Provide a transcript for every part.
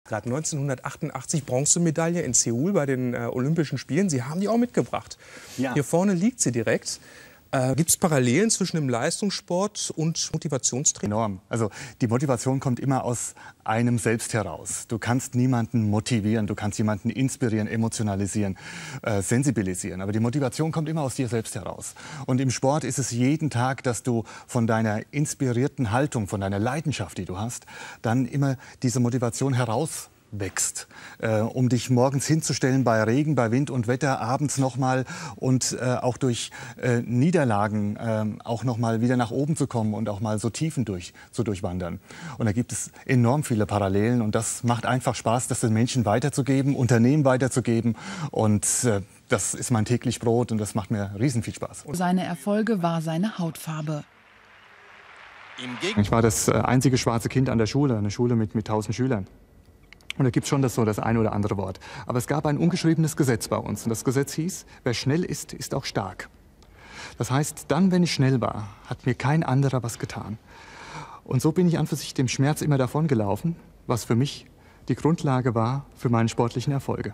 Gerade 1988 Bronzemedaille in Seoul bei den Olympischen Spielen. Sie haben die auch mitgebracht. Ja. Hier vorne liegt sie direkt. Gibt es Parallelen zwischen dem Leistungssport und Motivationstraining? Enorm. Also die Motivation kommt immer aus einem selbst heraus. Du kannst niemanden motivieren, du kannst jemanden inspirieren, emotionalisieren, sensibilisieren. Aber die Motivation kommt immer aus dir selbst heraus. Und im Sport ist es jeden Tag, dass du von deiner inspirierten Haltung, von deiner Leidenschaft, die du hast, dann immer diese Motivation herauswächst, um dich morgens hinzustellen bei Regen, bei Wind und Wetter, abends nochmal und auch durch Niederlagen auch nochmal wieder nach oben zu kommen und auch mal so Tiefen zu durchwandern. Und da gibt es enorm viele Parallelen und das macht einfach Spaß, das den Menschen weiterzugeben, Unternehmen weiterzugeben und das ist mein täglich Brot und das macht mir riesen viel Spaß. Seine Erfolge war seine Hautfarbe. Ich war das einzige schwarze Kind an der Schule, eine Schule mit 1000 Schülern. Und da gibt es schon das eine oder andere Wort. Aber es gab ein ungeschriebenes Gesetz bei uns. Und das Gesetz hieß, wer schnell ist, ist auch stark. Das heißt, dann, wenn ich schnell war, hat mir kein anderer was getan. Und so bin ich an für sich dem Schmerz immer davongelaufen, was für mich die Grundlage war für meine sportlichen Erfolge.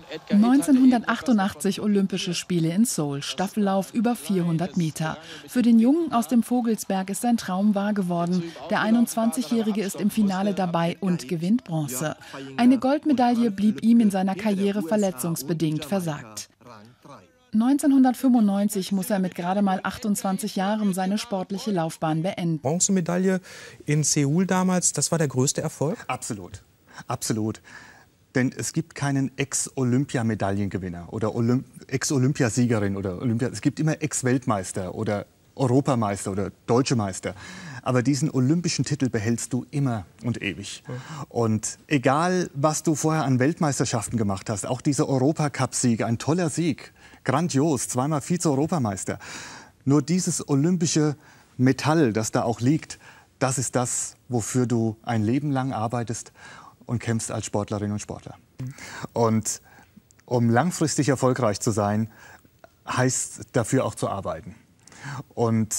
1988 Olympische Spiele in Seoul, Staffellauf über 400 Meter. Für den Jungen aus dem Vogelsberg ist sein Traum wahr geworden. Der 21-Jährige ist im Finale dabei und gewinnt Bronze. Eine Goldmedaille blieb ihm in seiner Karriere verletzungsbedingt versagt. 1995 muss er mit gerade mal 28 Jahren seine sportliche Laufbahn beenden. Bronzemedaille in Seoul damals, das war der größte Erfolg? Absolut, absolut. Denn es gibt keinen Ex-Olympiamedaillengewinner oder Ex-Olympiasiegerin oder es gibt immer Ex-Weltmeister oder Europameister oder Deutsche Meister. Aber diesen olympischen Titel behältst du immer und ewig. Und egal, was du vorher an Weltmeisterschaften gemacht hast, auch dieser Europacup-Sieg, ein toller Sieg, grandios, zweimal Vize-Europameister. Nur dieses olympische Metall, das da auch liegt, das ist das, wofür du ein Leben lang arbeitest und kämpfst als Sportlerin und Sportler. Und um langfristig erfolgreich zu sein, heißt dafür auch zu arbeiten. Und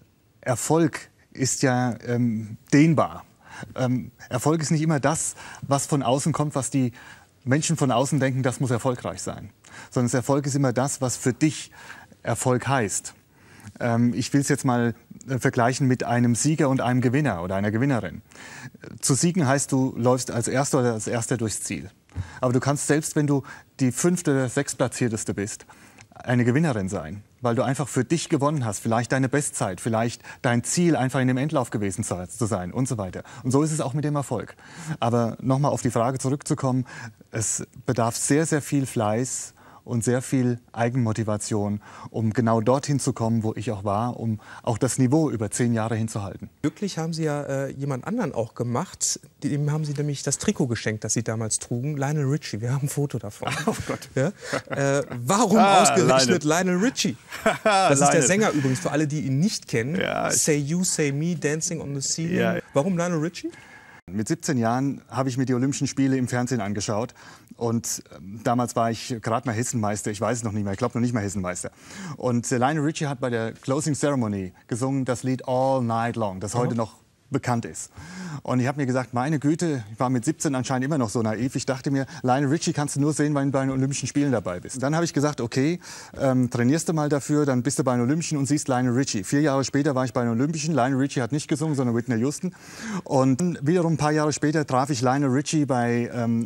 Erfolg ist ja dehnbar. Erfolg ist nicht immer das, was von außen kommt, was die Menschen von außen denken, das muss erfolgreich sein. Sondern Erfolg ist immer das, was für dich Erfolg heißt. Ich will es jetzt mal vergleichen mit einem Sieger und einem Gewinner oder einer Gewinnerin. Zu siegen heißt, du läufst als Erster oder als Erster durchs Ziel. Aber du kannst selbst, wenn du die 5. oder 6. Platzierteste bist, eine Gewinnerin sein, weil du einfach für dich gewonnen hast, vielleicht deine Bestzeit, vielleicht dein Ziel, einfach in dem Endlauf gewesen zu sein und so weiter. Und so ist es auch mit dem Erfolg. Aber nochmal auf die Frage zurückzukommen, es bedarf sehr, sehr viel Fleiß und sehr viel Eigenmotivation, um genau dorthin zu kommen, wo ich auch war, um auch das Niveau über 10 Jahre hinzuhalten. Glücklich haben Sie ja jemand anderen auch gemacht. Dem haben Sie nämlich das Trikot geschenkt, das Sie damals trugen. Lionel Richie, wir haben ein Foto davon. Oh Gott. Ja? Warum ausgerechnet Lionel Richie? Das ist der Sänger übrigens, für alle, die ihn nicht kennen. Ja, Say You, Say Me, Dancing on the Ceiling. Ja. Warum Lionel Richie? Mit 17 Jahren habe ich mir die Olympischen Spiele im Fernsehen angeschaut. Und damals war ich gerade mal Hessenmeister, ich weiß es noch nicht mehr, ich glaube noch nicht mal Hessenmeister. Und Lionel Richie hat bei der Closing Ceremony gesungen das Lied All Night Long, das heute noch bekannt ist. Und ich habe mir gesagt, meine Güte, ich war mit 17 anscheinend immer noch so naiv. Ich dachte mir, Lionel Richie kannst du nur sehen, wenn du bei den Olympischen Spielen dabei bist. Dann habe ich gesagt, okay, trainierst du mal dafür, dann bist du bei den Olympischen und siehst Lionel Richie. 4 Jahre später war ich bei den Olympischen. Lionel Richie hat nicht gesungen, sondern Whitney Houston. Und wiederum ein paar Jahre später traf ich Lionel Richie bei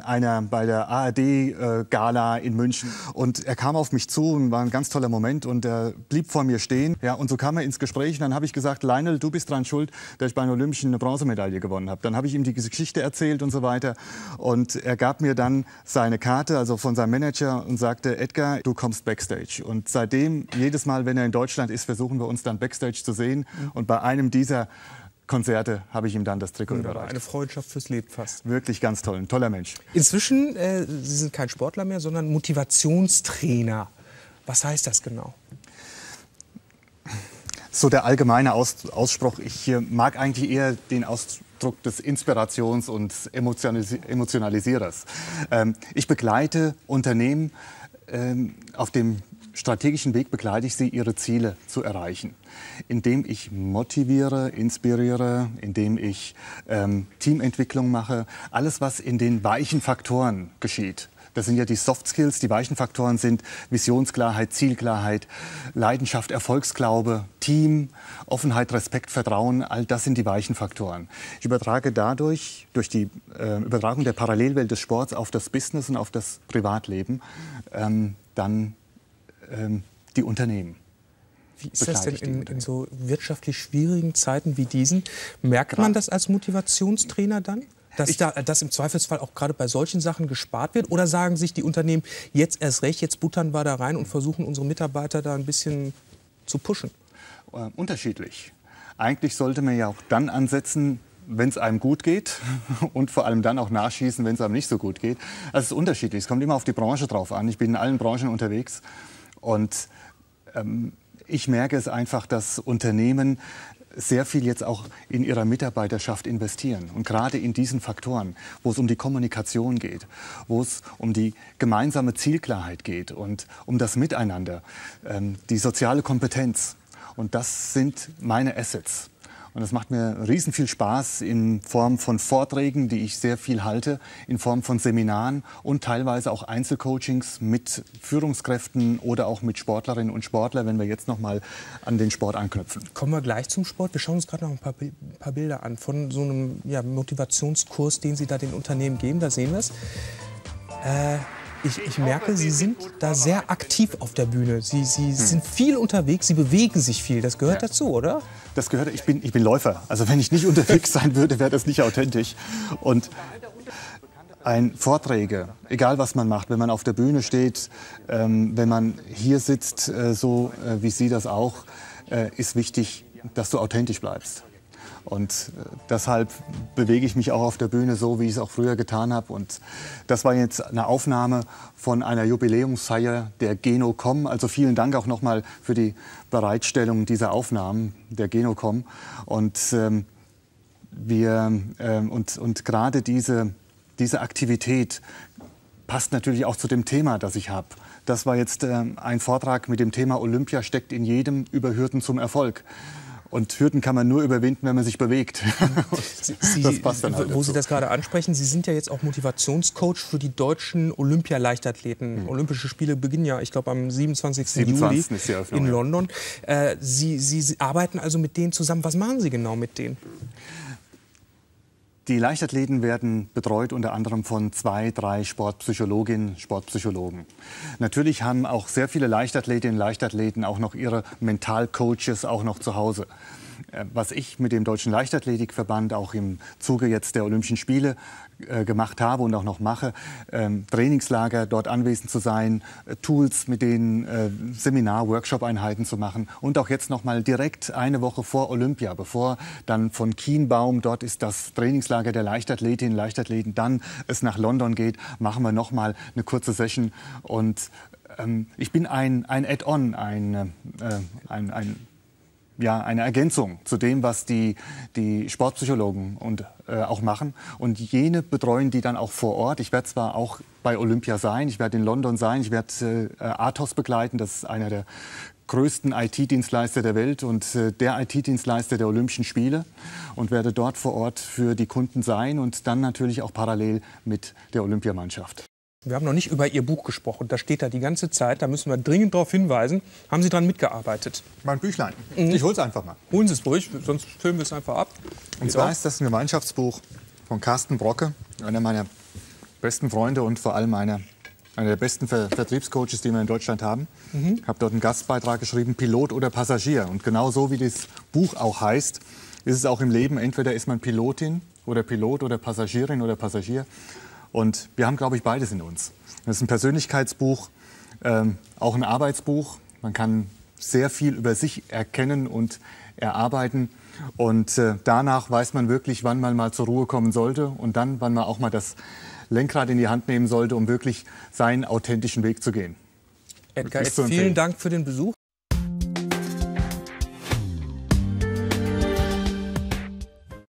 der ARD-Gala in München. Und er kam auf mich zu und war ein ganz toller Moment und er blieb vor mir stehen. Ja, und so kam er ins Gespräch und dann habe ich gesagt, Lionel, du bist dran schuld, dass ich bei den Olympischen eine Bronzemedaille gewonnen habe. Dann habe ich ihm die Geschichte erzählt und so weiter. Und er gab mir dann seine Karte, also von seinem Manager, und sagte, Edgar, du kommst Backstage. Und seitdem, jedes Mal, wenn er in Deutschland ist, versuchen wir uns dann Backstage zu sehen. Und bei einem dieser Konzerte habe ich ihm dann das Trikot überreicht. Eine Freundschaft fürs Leben fast. Wirklich ganz toll, ein toller Mensch. Inzwischen, Sie sind kein Sportler mehr, sondern Motivationstrainer. Was heißt das genau? So der allgemeine Ausspruch. Ich mag eigentlich eher den Ausdruck des Inspirations- und Emotionalisierers. Ich begleite Unternehmen auf dem strategischen Weg begleite ich sie, ihre Ziele zu erreichen, indem ich motiviere, inspiriere, indem ich Teamentwicklung mache, alles, was in den weichen Faktoren geschieht. Das sind ja die Soft Skills, die weichen Faktoren sind Visionsklarheit, Zielklarheit, Leidenschaft, Erfolgsglaube, Team, Offenheit, Respekt, Vertrauen, all das sind die weichen Faktoren. Ich übertrage dadurch, durch die Übertragung der Parallelwelt des Sports auf das Business und auf das Privatleben, dann die Unternehmen. Wie ist das denn in so wirtschaftlich schwierigen Zeiten wie diesen? Merkt man das als Motivationstrainer dann? Dass im Zweifelsfall auch gerade bei solchen Sachen gespart wird? Oder sagen sich die Unternehmen, jetzt erst recht, jetzt buttern wir da rein und versuchen unsere Mitarbeiter da ein bisschen zu pushen? Unterschiedlich. Eigentlich sollte man ja auch dann ansetzen, wenn es einem gut geht und vor allem dann auch nachschießen, wenn es einem nicht so gut geht. Also es ist unterschiedlich. Es kommt immer auf die Branche drauf an. Ich bin in allen Branchen unterwegs und ich merke es einfach, dass Unternehmen sehr viel jetzt auch in ihrer Mitarbeiterschaft investieren. Und gerade in diesen Faktoren, wo es um die Kommunikation geht, wo es um die gemeinsame Zielklarheit geht und um das Miteinander, die soziale Kompetenz. Und das sind meine Assets. Und das macht mir riesen viel Spaß in Form von Vorträgen, die ich sehr viel halte, in Form von Seminaren und teilweise auch Einzelcoachings mit Führungskräften oder auch mit Sportlerinnen und Sportlern, wenn wir jetzt noch mal an den Sport anknüpfen. Kommen wir gleich zum Sport. Wir schauen uns gerade noch ein paar Bilder an von so einem Motivationskurs, den Sie da den Unternehmen geben. Da sehen wir es. Ich merke, Sie sind da sehr aktiv auf der Bühne. Sie sind viel unterwegs, Sie bewegen sich viel. Das gehört dazu, oder? Das gehört. Ich bin Läufer. Also wenn ich nicht unterwegs sein würde, wäre das nicht authentisch. Und Vorträge, egal was man macht, wenn man auf der Bühne steht, wenn man hier sitzt, so wie Sie das auch, ist wichtig, dass du authentisch bleibst. Und deshalb bewege ich mich auch auf der Bühne so, wie ich es auch früher getan habe. Und das war jetzt eine Aufnahme von einer Jubiläumsfeier der Genocom. Also vielen Dank auch nochmal für die Bereitstellung dieser Aufnahmen der Genocom. Und gerade diese Aktivität passt natürlich auch zu dem Thema, das ich habe. Das war jetzt ein Vortrag mit dem Thema Olympia steckt in jedem über Hürden zum Erfolg. Und Hürden kann man nur überwinden, wenn man sich bewegt. Das passt dann halt dazu. Wo Sie das gerade ansprechen, Sie sind ja jetzt auch Motivationscoach für die deutschen Olympialeichtathleten. Olympische Spiele beginnen ja, ich glaube, am 27. Juli in London. Sie arbeiten also mit denen zusammen. Was machen Sie genau mit denen? Die Leichtathleten werden betreut unter anderem von 2, 3 Sportpsychologinnen, Sportpsychologen. Natürlich haben auch sehr viele Leichtathletinnen und Leichtathleten auch noch ihre Mentalcoaches auch noch zu Hause. Was ich mit dem Deutschen Leichtathletikverband auch im Zuge jetzt der Olympischen Spiele gemacht habe und auch noch mache, Trainingslager, dort anwesend zu sein, Tools mit denen, Seminar-, Workshop-Einheiten zu machen und auch jetzt noch mal direkt eine Woche vor Olympia, bevor dann von Kienbaum, dort ist das Trainingslager der Leichtathletinnen und Leichtathleten, dann es nach London geht, machen wir noch mal eine kurze Session und ich bin ein Add-on, eine Ergänzung zu dem, was die Sportpsychologen auch machen. Und jene betreuen die dann auch vor Ort. Ich werde zwar auch bei Olympia sein, ich werde in London sein, ich werde Athos begleiten, das ist einer der größten IT-Dienstleister der Welt und der IT-Dienstleister der Olympischen Spiele und werde dort vor Ort für die Kunden sein und dann natürlich auch parallel mit der Olympiamannschaft. Wir haben noch nicht über Ihr Buch gesprochen. Das steht da die ganze Zeit. Da müssen wir dringend darauf hinweisen. Haben Sie daran mitgearbeitet? Mein Büchlein. Ich hole es einfach mal. Holen Sie es ruhig, sonst filmen wir es einfach ab. Und zwar ist das ein Gemeinschaftsbuch von Carsten Brocke, einer meiner besten Freunde und vor allem einer der besten Vertriebscoaches, die wir in Deutschland haben. Ich habe dort einen Gastbeitrag geschrieben, Pilot oder Passagier. Und genau so wie das Buch auch heißt, ist es auch im Leben. Entweder ist man Pilotin oder Pilot oder Passagierin oder Passagier. Und wir haben, glaube ich, beides in uns. Das ist ein Persönlichkeitsbuch, auch ein Arbeitsbuch. Man kann sehr viel über sich erkennen und erarbeiten. Und danach weiß man wirklich, wann man mal zur Ruhe kommen sollte und dann, wann man auch mal das Lenkrad in die Hand nehmen sollte, um wirklich seinen authentischen Weg zu gehen. Edgar, vielen Dank für den Besuch.